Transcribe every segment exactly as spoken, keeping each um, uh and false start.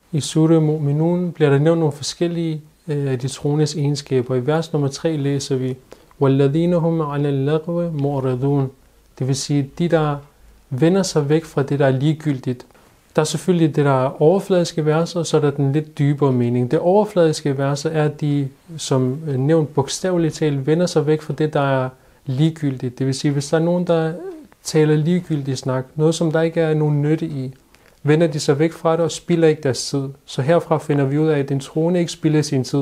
I Surah Mu'minun bliver der nævnt nogle forskellige af øh, de troendes egenskaber. I vers nummer tre læser vi, وَالَّذِينَ هُمْ عَلَى اللَّغْوِ مُعْرِضُونَ. Det vil sige, de der vender sig væk fra det, der er ligegyldigt. Der er selvfølgelig det, der er overfladiske verser, så er der den lidt dybere mening. Det overfladiske verser er, at de, som nævnt bogstaveligt talt, vender sig væk fra det, der er ligegyldigt. Det vil sige, hvis der er nogen, der taler ligegyldigt snak, noget som der ikke er nogen nytte i, vender de sig væk fra det og spilder ikke deres tid. Så herfra finder vi ud af, at en troende ikke spilder sin tid.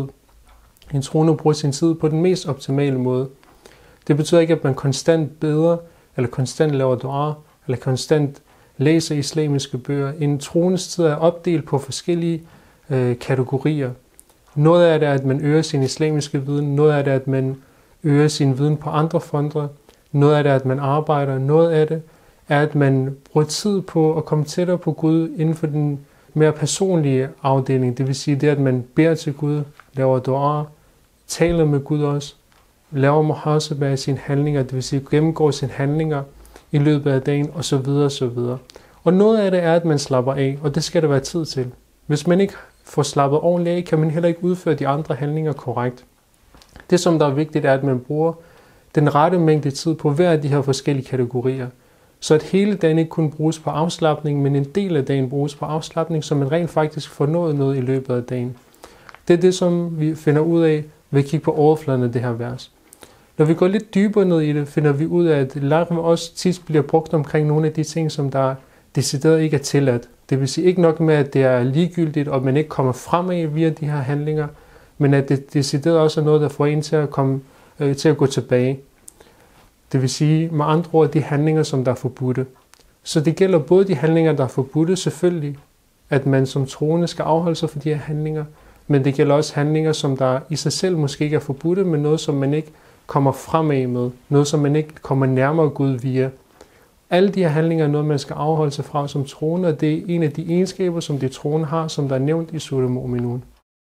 En troende bruger sin tid på den mest optimale måde. Det betyder ikke, at man konstant beder, eller konstant laver dua, eller konstant læser islamiske bøger. En troendes tid er opdelt på forskellige øh, kategorier. Noget af det er, at man øger sin islamiske viden. Noget af det er, at man øger sin viden på andre fronter. Noget af det er, at man arbejder. Noget af det er, at man bruger tid på at komme tættere på Gud inden for den mere personlige afdeling. Det vil sige det, at man beder til Gud, laver dua, taler med Gud også, laver muhasaba af sine handlinger, det vil sige gennemgår sine handlinger i løbet af dagen osv. osv. Og noget af det er, at man slapper af, og det skal der være tid til. Hvis man ikke får slappet ordentligt af, kan man heller ikke udføre de andre handlinger korrekt. Det, som der er vigtigt, er, at man bruger den rette mængde tid på hver af de her forskellige kategorier. Så at hele dagen ikke kun bruges på afslapning, men en del af dagen bruges på afslapning, så man rent faktisk får nået noget i løbet af dagen. Det er det, som vi finder ud af ved at kigge på overfladen af det her vers. Når vi går lidt dybere ned i det, finder vi ud af, at lagv også tit bliver brugt omkring nogle af de ting, som der decideret ikke er tilladt. Det vil sige ikke nok med, at det er ligegyldigt, og man ikke kommer fremad via de her handlinger, men at det decideret også er noget, der får en til at, komme, øh, til at gå tilbage. Det vil sige med andre ord de handlinger, som der er forbudte. Så det gælder både de handlinger, der er forbudte selvfølgelig, at man som troende skal afholde sig for de her handlinger, men det gælder også handlinger, som der i sig selv måske ikke er forbudte, men noget, som man ikke kommer fremad med. Noget, som man ikke kommer nærmere Gud via. Alle de her handlinger er noget, man skal afholde sig fra som troende, og det er en af de egenskaber, som de troende har, som der er nævnt i Surah Mu'minun.